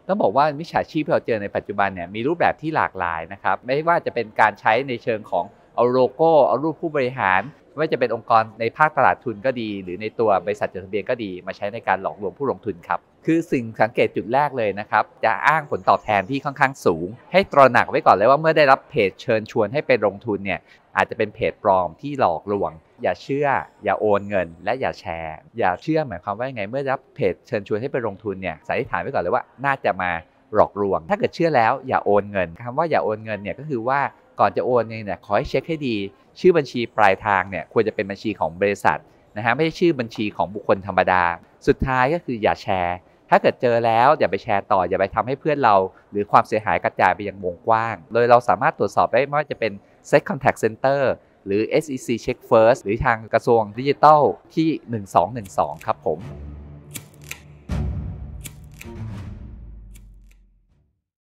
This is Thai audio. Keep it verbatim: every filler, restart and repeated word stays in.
ต้องบอกว่ามิจฉาชีพที่เราเจอในปัจจุบันเนี่ยมีรูปแบบที่หลากหลายนะครับไม่ว่าจะเป็นการใช้ในเชิงของเอาโลโก้เอารูปผู้บริหารไม่ว่าจะเป็นองค์กรในภาคตลาดทุนก็ดีหรือในตัวบริษัทจดทะเบียนก็ดีมาใช้ในการหลอกลวงผู้ลงทุนครับคือสิ่งสังเกตจุดแรกเลยนะครับจะอ้างผลตอบแทนที่ค่อนข้างสูงให้ตระหนักไว้ก่อนเลยว่าเมื่อได้รับเพจเชิญชวนให้ไปลงทุนเนี่ยอาจจะเป็นเพจปลอมที่หลอกลวงอย่าเชื่ออย่าโอนเงินและอย่าแชร์อย่าเชื่อหมายความว่ายังไงเมื่อรับเพจเชิญชวนให้ไปลงทุนเนี่ยสันนิษฐานไว้ก่อนเลยว่าน่าจะมาหลอกลวงถ้าเกิดเชื่อแล้วอย่าโอนเงินคำว่าอย่าโอนเงินเนี่ยก็คือว่าก่อนจะโอนเนี่ยขอให้เช็คให้ดีชื่อบัญชีปลายทางเนี่ยควรจะเป็นบัญชีของบริษัทนะฮะไม่ใช่ชื่อบัญชีของบุคคลธรรมดาสุดท้ายก็คืออย่าแชร์ถ้าเกิดเจอแล้วอย่าไปแชร์ต่ออย่าไปทำให้เพื่อนเราหรือความเสียหายกระจายไปยังวงกว้างโดยเราสามารถตรวจสอบได้ไม่ว่าจะเป็น Set Contact Center หรือ เอส อี ซี Check First หรือทางกระทรวงดิจิทัลที่หนึ่งสองหนึ่งสองครับผม